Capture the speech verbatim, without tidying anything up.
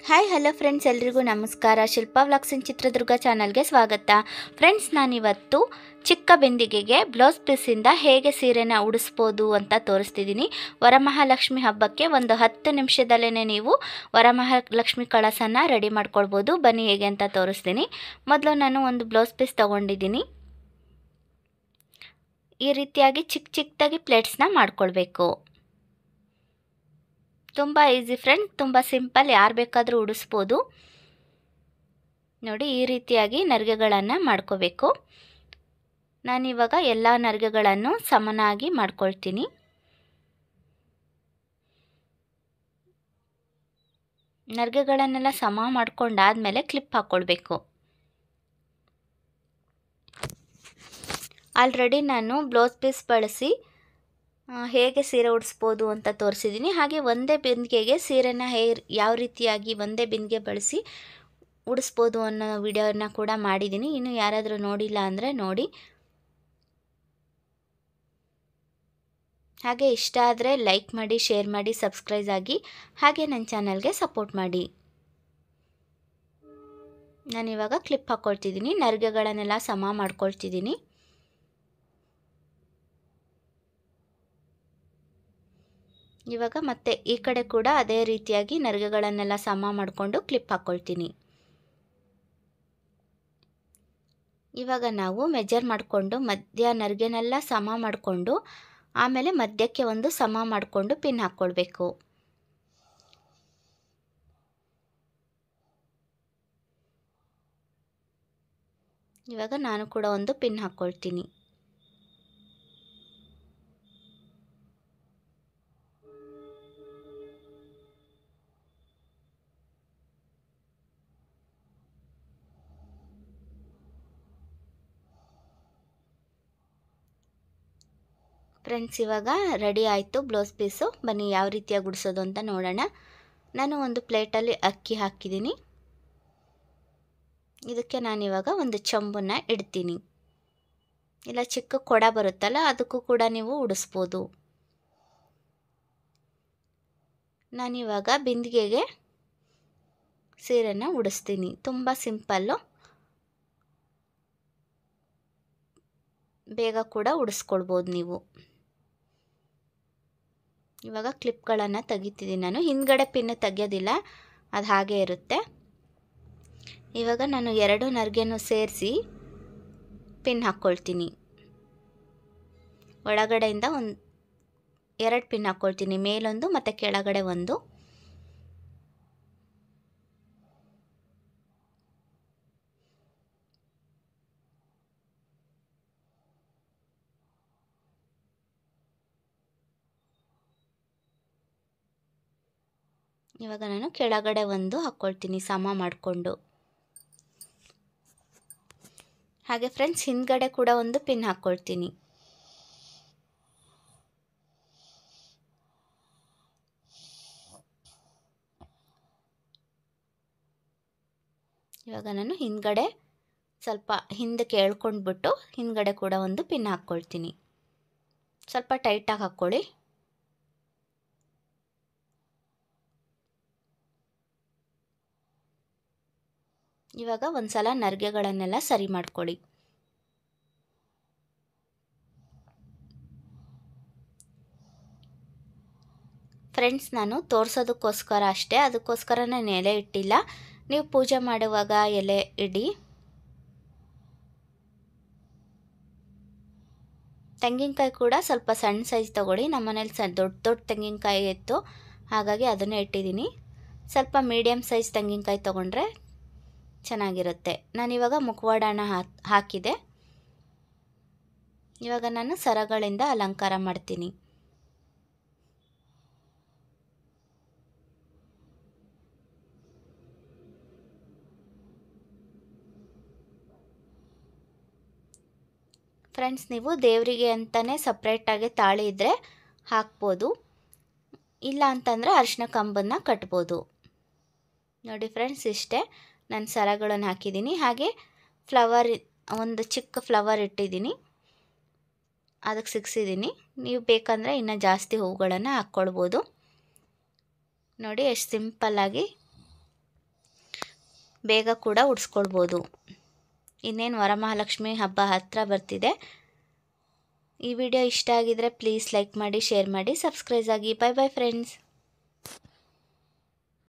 Hi hello friends, ಎಲ್ರಿಗೂ ನಮಸ್ಕಾರ. Shilpa vlogs ಇನ್ ಚಿತ್ರದುರ್ಗ ಚಾನಲ್ಗೆ ಸ್ವಾಗತ. ಫ್ರೆಂಡ್ಸ್, ನಾನಿವತ್ತು ಚಿಕ್ಕ ಬಿಂದಿಗೆಗೆ ಬ್ಲೌಸ್ ಪೀಸಿಂದ ಹೇಗೆ ಸೀರೆನ ಉಡಿಸ್ಬೋದು ಅಂತ ತೋರಿಸ್ತಿದ್ದೀನಿ. ವರಮಹಾಲಕ್ಷ್ಮಿ ಹಬ್ಬಕ್ಕೆ ಒಂದು ಹತ್ತು ನಿಮಿಷದಲ್ಲೇ ನೀವು ವರಮಹಾಲಕ್ಷ್ಮಿ ಕಳಸನ ರೆಡಿ ಮಾಡ್ಕೊಳ್ಬೋದು. ಬನ್ನಿ ಹೇಗೆ ಅಂತ ತೋರಿಸ್ತೀನಿ. ಮೊದಲು ನಾನು ಒಂದು ಬ್ಲೌಸ್ ಪೀಸ್ ತೊಗೊಂಡಿದ್ದೀನಿ. ಈ ರೀತಿಯಾಗಿ ಚಿಕ್ಕ ಚಿಕ್ಕದಾಗಿ ಪ್ಲೇಟ್ಸ್ನ ಮಾಡ್ಕೊಳ್ಬೇಕು. ತುಂಬ ಈಸಿ ಫ್ರೆಂಡ್ಸ್, ತುಂಬ ಸಿಂಪಲ್, ಯಾರು ಬೇಕಾದರೂ ಉಡಿಸ್ಬೋದು. ನೋಡಿ, ಈ ರೀತಿಯಾಗಿ ನರಿಗೆಗಳನ್ನು ಮಾಡ್ಕೋಬೇಕು. ನಾನಿವಾಗ ಎಲ್ಲ ನರಿಗೆಗಳನ್ನು ಸಮನಾಗಿ ಮಾಡ್ಕೊಳ್ತೀನಿ. ನರಿಗೆಗಳನ್ನೆಲ್ಲ ಸಮ ಮಾಡ್ಕೊಂಡಾದ್ಮೇಲೆ ಕ್ಲಿಪ್ ಹಾಕ್ಕೊಳ್ಬೇಕು. ಆಲ್ರೆಡಿ ನಾನು ಬ್ಲೌಸ್ ಪೀಸ್ ಬಳಸಿ ಹೇಗೆ ಸೀರೆ ಉಡಿಸ್ಬೋದು ಅಂತ ತೋರಿಸಿದ್ದೀನಿ. ಹಾಗೆ ಒಂದೇ ಬಿಂದಿಗೆಗೆ ಸೀರೆನ ಹೇ ಯಾವ ರೀತಿಯಾಗಿ ಒಂದೇ ಬಿಂದಿಗೆ ಬಳಸಿ ಉಡಿಸ್ಬೋದು ಅನ್ನೋ ವಿಡಿಯೋನ ಕೂಡ ಮಾಡಿದ್ದೀನಿ. ಇನ್ನು ಯಾರಾದರೂ ನೋಡಿಲ್ಲ ಅಂದರೆ ನೋಡಿ. ಹಾಗೆ ಇಷ್ಟ ಆದರೆ ಲೈಕ್ ಮಾಡಿ, ಶೇರ್ ಮಾಡಿ, ಸಬ್ಸ್ಕ್ರೈಬ್ ಆಗಿ, ಹಾಗೆ ನನ್ನ ಚಾನಲ್ಗೆ ಸಪೋರ್ಟ್ ಮಾಡಿ. ನಾನಿವಾಗ ಕ್ಲಿಪ್ ಹಾಕ್ಕೊಳ್ತಿದ್ದೀನಿ. ನರಿಗೆಗಳನ್ನೆಲ್ಲ ಸಮ ಮಾಡ್ಕೊಳ್ತಿದ್ದೀನಿ. ಇವಾಗ ಮತ್ತೆ ಈ ಕಡೆ ಕೂಡ ಅದೇ ರೀತಿಯಾಗಿ ನರಿಗೆಗಳನ್ನೆಲ್ಲ ಸಮ ಮಾಡಿಕೊಂಡು ಕ್ಲಿಪ್ ಹಾಕ್ಕೊಳ್ತೀನಿ. ಇವಾಗ ನಾವು ಮೆಜರ್ ಮಾಡಿಕೊಂಡು ಮಧ್ಯ ನರಿಗೆನೆಲ್ಲ ಸಮ ಮಾಡಿಕೊಂಡು ಆಮೇಲೆ ಮಧ್ಯಕ್ಕೆ ಒಂದು ಸಮ ಮಾಡಿಕೊಂಡು ಪಿನ್ ಹಾಕ್ಕೊಳ್ಬೇಕು. ಇವಾಗ ನಾನು ಕೂಡ ಒಂದು ಪಿನ್ ಹಾಕ್ಕೊಳ್ತೀನಿ. ಫ್ರೆಂಡ್ಸ್, ಇವಾಗ ರೆಡಿ ಆಯಿತು ಬ್ಲೌಸ್ ಪೀಸು. ಬನ್ನಿ ಯಾವ ರೀತಿಯಾಗಿ ಉಡಿಸೋದು ಅಂತ ನೋಡೋಣ. ನಾನು ಒಂದು ಪ್ಲೇಟಲ್ಲಿ ಅಕ್ಕಿ ಹಾಕಿದ್ದೀನಿ. ಇದಕ್ಕೆ ನಾನಿವಾಗ ಒಂದು ಚಂಬನ್ನು ಇಡ್ತೀನಿ. ಇಲ್ಲ ಚಿಕ್ಕ ಕೊಡ ಬರುತ್ತಲ್ಲ, ಅದಕ್ಕೂ ಕೂಡ ನೀವು ಉಡಿಸ್ಬೋದು. ನಾನಿವಾಗ ಬಿಂದಿಗೆಗೆ ಸೀರೆನ ಉಡಿಸ್ತೀನಿ. ತುಂಬ ಸಿಂಪಲ್ಲು, ಬೇಗ ಕೂಡ ಉಡಿಸ್ಕೊಳ್ಬೋದು ನೀವು. ಇವಾಗ ಕ್ಲಿಪ್ಗಳನ್ನು ತೆಗಿತಿದ್ದೀನಿ ನಾನು. ಹಿಂದ್ಗಡೆ ಪಿನ್ ತೆಗೆಯೋದಿಲ್ಲ, ಅದು ಹಾಗೆ ಇರುತ್ತೆ. ಇವಾಗ ನಾನು ಎರಡು ನರಿಗೆನೂ ಸೇರಿಸಿ ಪಿನ್ ಹಾಕ್ಕೊಳ್ತೀನಿ. ಒಳಗಡೆಯಿಂದ ಒಂದು ಎರಡು ಪಿನ್ ಹಾಕ್ಕೊಳ್ತೀನಿ, ಮೇಲೊಂದು ಮತ್ತು ಕೆಳಗಡೆ ಒಂದು. ಇವಾಗ ನಾನು ಕೆಳಗಡೆ ಒಂದು ಹಾಕ್ಕೊಳ್ತೀನಿ ಸಮ ಮಾಡಿಕೊಂಡು. ಹಾಗೆ ಫ್ರೆಂಡ್ಸ್, ಹಿಂದ್ಗಡೆ ಕೂಡ ಒಂದು ಪಿನ್ ಹಾಕ್ಕೊಳ್ತೀನಿ. ಇವಾಗ ನಾನು ಹಿಂದ್ಗಡೆ ಸ್ವಲ್ಪ ಹಿಂದಕ್ಕೆ ಎಳ್ಕೊಂಡ್ಬಿಟ್ಟು ಹಿಂದ್ಗಡೆ ಕೂಡ ಒಂದು ಪಿನ್ ಹಾಕ್ಕೊಳ್ತೀನಿ. ಸ್ವಲ್ಪ ಟೈಟಾಗಿ ಹಾಕ್ಕೊಳ್ಳಿ. ಇವಾಗ ಒಂದು ಸಲ ನರಿಗೆಗಳನ್ನೆಲ್ಲ ಸರಿ ಮಾಡ್ಕೊಳ್ಳಿ. ಫ್ರೆಂಡ್ಸ್, ನಾನು ತೋರಿಸೋದಕ್ಕೋಸ್ಕರ ಅಷ್ಟೇ, ಅದಕ್ಕೋಸ್ಕರ ನಾನು ಎಲೆ ಇಟ್ಟಿಲ್ಲ. ನೀವು ಪೂಜೆ ಮಾಡುವಾಗ ಎಲೆ ಇಡಿ. ತೆಂಗಿನಕಾಯಿ ಕೂಡ ಸ್ವಲ್ಪ ಸಣ್ಣ ಸೈಜ್ ತೊಗೊಳ್ಳಿ. ನಮ್ಮ ಮನೇಲಿ ಸ ದೊಡ್ಡ ದೊಡ್ಡ ತೆಂಗಿನಕಾಯಿ ಇತ್ತು, ಹಾಗಾಗಿ ಅದನ್ನೇ ಇಟ್ಟಿದ್ದೀನಿ. ಸ್ವಲ್ಪ ಮೀಡಿಯಮ್ ಸೈಜ್ ತೆಂಗಿನಕಾಯಿ ತೊಗೊಂಡ್ರೆ ಚೆನ್ನಾಗಿರುತ್ತೆ. ನಾನಿವಾಗ ಮುಖವಾಡನ ಹಾಕಿದೆ. ಇವಾಗ ನಾನು ಸರಗಳಿಂದ ಅಲಂಕಾರ ಮಾಡ್ತೀನಿ. ಫ್ರೆಂಡ್ಸ್, ನೀವು ದೇವರಿಗೆ ಅಂತಲೇ ಸಪ್ರೇಟಾಗಿ ತಾಳಿ ಇದ್ದರೆ ಹಾಕ್ಬೋದು, ಇಲ್ಲ ಅಂತಂದರೆ ಅರಿಶಿನ ಕಂಬನ್ನು ಕಟ್ಬೋದು. ನೋಡಿ ಫ್ರೆಂಡ್ಸ್, ಇಷ್ಟೇ ನಾನು ಸರಗಳನ್ನು ಹಾಕಿದ್ದೀನಿ. ಹಾಗೆ ಫ್ಲವರ್, ಒಂದು ಚಿಕ್ಕ ಫ್ಲವರ್ ಇಟ್ಟಿದ್ದೀನಿ, ಅದಕ್ಕೆ ಸಿಕ್ಸಿದ್ದೀನಿ. ನೀವು ಬೇಕಂದರೆ ಇನ್ನೂ ಜಾಸ್ತಿ ಹೂಗಳನ್ನು ಹಾಕ್ಕೊಳ್ಬೋದು. ನೋಡಿ ಎಷ್ಟು ಸಿಂಪಲ್ಲಾಗಿ ಬೇಗ ಕೂಡ ಉಡಿಸ್ಕೊಳ್ಬೋದು. ಇನ್ನೇನು ವರಮಹಾಲಕ್ಷ್ಮಿ ಹಬ್ಬ ಹತ್ತಿರ ಬರ್ತಿದೆ. ಈ ವಿಡಿಯೋ ಇಷ್ಟ ಆಗಿದರೆ ಪ್ಲೀಸ್ ಲೈಕ್ ಮಾಡಿ, ಶೇರ್ ಮಾಡಿ, ಸಬ್ಸ್ಕ್ರೈಬ್ ಆಗಿ. Bye bye friends.